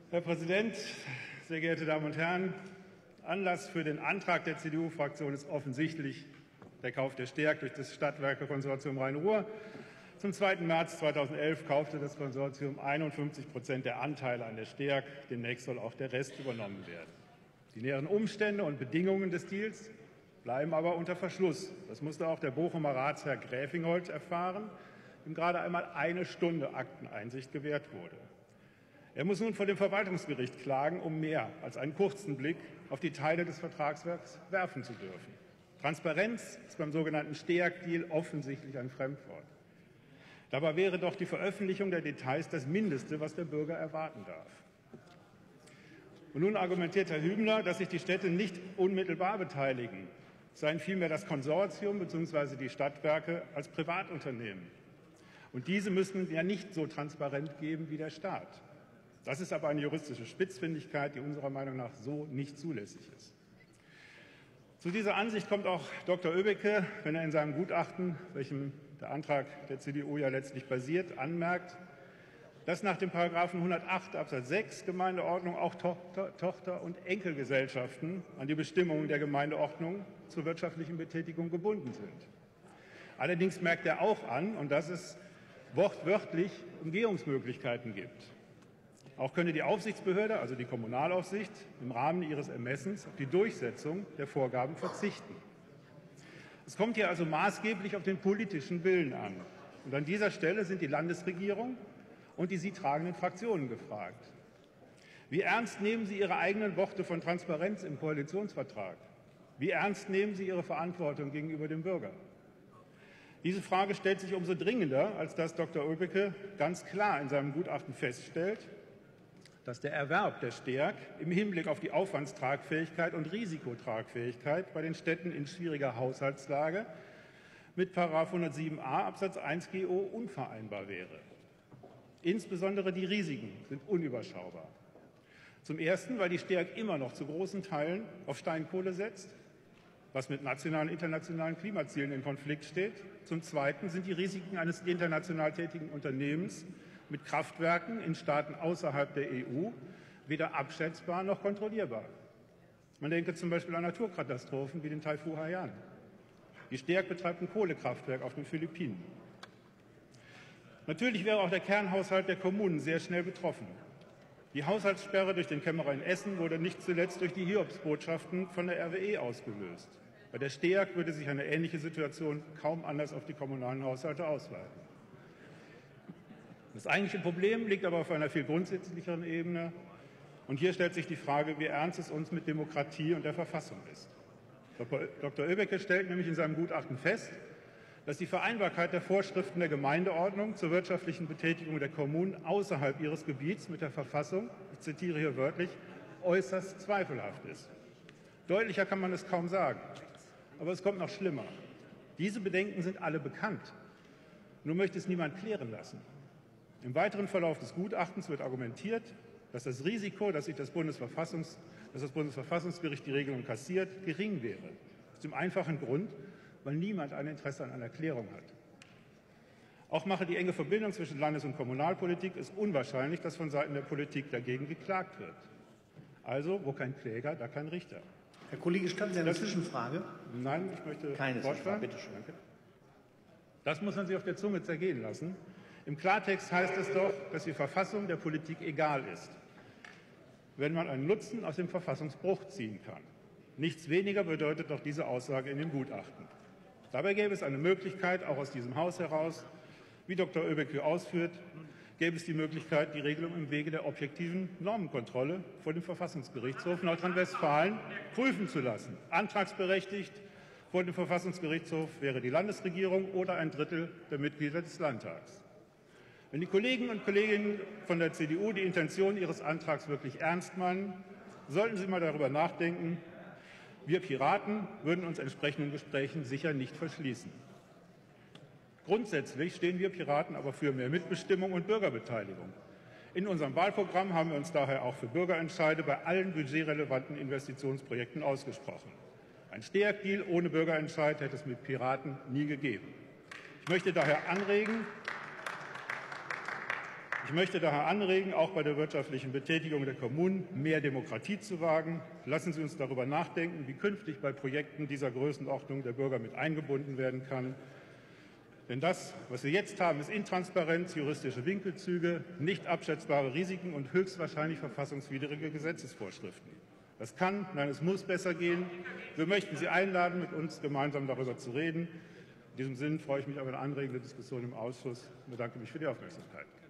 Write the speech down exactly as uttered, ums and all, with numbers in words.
Herr Präsident, sehr geehrte Damen und Herren! Anlass für den Antrag der C D U-Fraktion ist offensichtlich der Kauf der Steag durch das Stadtwerke-Konsortium Rhein-Ruhr. Zum zweiten März zweitausendelf kaufte das Konsortium einundfünfzig Prozent der Anteile an der Steag. Demnächst soll auch der Rest übernommen werden. Die näheren Umstände und Bedingungen des Deals bleiben aber unter Verschluss. Das musste auch der Bochumer Ratsherr Gräfingholt erfahren, dem gerade einmal eine Stunde Akteneinsicht gewährt wurde. Er muss nun vor dem Verwaltungsgericht klagen, um mehr als einen kurzen Blick auf die Teile des Vertragswerks werfen zu dürfen. Transparenz ist beim sogenannten Steag-Deal offensichtlich ein Fremdwort. Dabei wäre doch die Veröffentlichung der Details das Mindeste, was der Bürger erwarten darf. Und nun argumentiert Herr Hübner, dass sich die Städte nicht unmittelbar beteiligen, seien vielmehr das Konsortium bzw. die Stadtwerke als Privatunternehmen. Und diese müssten ja nicht so transparent geben wie der Staat. Das ist aber eine juristische Spitzfindigkeit, die unserer Meinung nach so nicht zulässig ist. Zu dieser Ansicht kommt auch Doktor Oebbeke, wenn er in seinem Gutachten, welchem der Antrag der C D U ja letztlich basiert, anmerkt, dass nach dem Paragraphen hundertacht Absatz sechs Gemeindeordnung auch Tochter-, Tochter- und Enkelgesellschaften an die Bestimmungen der Gemeindeordnung zur wirtschaftlichen Betätigung gebunden sind. Allerdings merkt er auch an, und dass es wortwörtlich Umgehungsmöglichkeiten gibt. Auch könne die Aufsichtsbehörde, also die Kommunalaufsicht, im Rahmen ihres Ermessens auf die Durchsetzung der Vorgaben verzichten. Es kommt hier also maßgeblich auf den politischen Willen an. Und an dieser Stelle sind die Landesregierung und die sie tragenden Fraktionen gefragt. Wie ernst nehmen Sie Ihre eigenen Worte von Transparenz im Koalitionsvertrag? Wie ernst nehmen Sie Ihre Verantwortung gegenüber dem Bürger? Diese Frage stellt sich umso dringender, als dass Doktor Oebbeke ganz klar in seinem Gutachten feststellt, dass der Erwerb der Steag im Hinblick auf die Aufwandstragfähigkeit und Risikotragfähigkeit bei den Städten in schwieriger Haushaltslage mit Paragraph hundertsieben a Absatz eins G O unvereinbar wäre. Insbesondere die Risiken sind unüberschaubar. Zum Ersten, weil die Steag immer noch zu großen Teilen auf Steinkohle setzt, was mit nationalen und internationalen Klimazielen in Konflikt steht. Zum Zweiten sind die Risiken eines international tätigen Unternehmens mit Kraftwerken in Staaten außerhalb der E U weder abschätzbar noch kontrollierbar. Man denke zum Beispiel an Naturkatastrophen wie den Taifun Haiyan. Die Steag betreibt ein Kohlekraftwerk auf den Philippinen. Natürlich wäre auch der Kernhaushalt der Kommunen sehr schnell betroffen. Die Haushaltssperre durch den Kämmerer in Essen wurde nicht zuletzt durch die Hiobsbotschaften von der R W E ausgelöst. Bei der Steag würde sich eine ähnliche Situation kaum anders auf die kommunalen Haushalte ausweiten. Das eigentliche Problem liegt aber auf einer viel grundsätzlicheren Ebene. Und hier stellt sich die Frage, wie ernst es uns mit Demokratie und der Verfassung ist. Doktor Oebbeke stellt nämlich in seinem Gutachten fest, dass die Vereinbarkeit der Vorschriften der Gemeindeordnung zur wirtschaftlichen Betätigung der Kommunen außerhalb ihres Gebiets mit der Verfassung, ich zitiere hier wörtlich, äußerst zweifelhaft ist. Deutlicher kann man es kaum sagen. Aber es kommt noch schlimmer. Diese Bedenken sind alle bekannt. Nur möchte es niemand klären lassen. Im weiteren Verlauf des Gutachtens wird argumentiert, dass das Risiko, dass sich das, Bundesverfassungs, dass das Bundesverfassungsgericht die Regelung kassiert, gering wäre. Aus dem einfachen Grund, weil niemand ein Interesse an einer Klärung hat. Auch mache die enge Verbindung zwischen Landes- und Kommunalpolitik es unwahrscheinlich, dass von Seiten der Politik dagegen geklagt wird. Also, wo kein Kläger, da kein Richter. Herr Kollege, statten Sie eine das, Zwischenfrage? Nein, ich möchte Keine Zwischenfrage, bitte schön. Danke. Das muss man sich auf der Zunge zergehen lassen. Im Klartext heißt es doch, dass die Verfassung der Politik egal ist, wenn man einen Nutzen aus dem Verfassungsbruch ziehen kann. Nichts weniger bedeutet doch diese Aussage in dem Gutachten. Dabei gäbe es eine Möglichkeit, auch aus diesem Haus heraus, wie Doktor Oebbeke ausführt, gäbe es die Möglichkeit, die Regelung im Wege der objektiven Normenkontrolle vor dem Verfassungsgerichtshof Nordrhein-Westfalen prüfen zu lassen. Antragsberechtigt vor dem Verfassungsgerichtshof wäre die Landesregierung oder ein Drittel der Mitglieder des Landtags. Wenn die Kollegen und Kolleginnen von der C D U die Intention ihres Antrags wirklich ernst meinen, sollten sie mal darüber nachdenken. Wir Piraten würden uns entsprechenden Gesprächen sicher nicht verschließen. Grundsätzlich stehen wir Piraten aber für mehr Mitbestimmung und Bürgerbeteiligung. In unserem Wahlprogramm haben wir uns daher auch für Bürgerentscheide bei allen budgetrelevanten Investitionsprojekten ausgesprochen. Ein Steag-Deal ohne Bürgerentscheid hätte es mit Piraten nie gegeben. Ich möchte daher anregen, Ich möchte daher anregen, auch bei der wirtschaftlichen Betätigung der Kommunen mehr Demokratie zu wagen. Lassen Sie uns darüber nachdenken, wie künftig bei Projekten dieser Größenordnung der Bürger mit eingebunden werden kann. Denn das, was wir jetzt haben, ist Intransparenz, juristische Winkelzüge, nicht abschätzbare Risiken und höchstwahrscheinlich verfassungswidrige Gesetzesvorschriften. Das kann, nein, es muss besser gehen. Wir möchten Sie einladen, mit uns gemeinsam darüber zu reden. In diesem Sinne freue ich mich auf eine anregende Diskussion im Ausschuss und bedanke mich für die Aufmerksamkeit.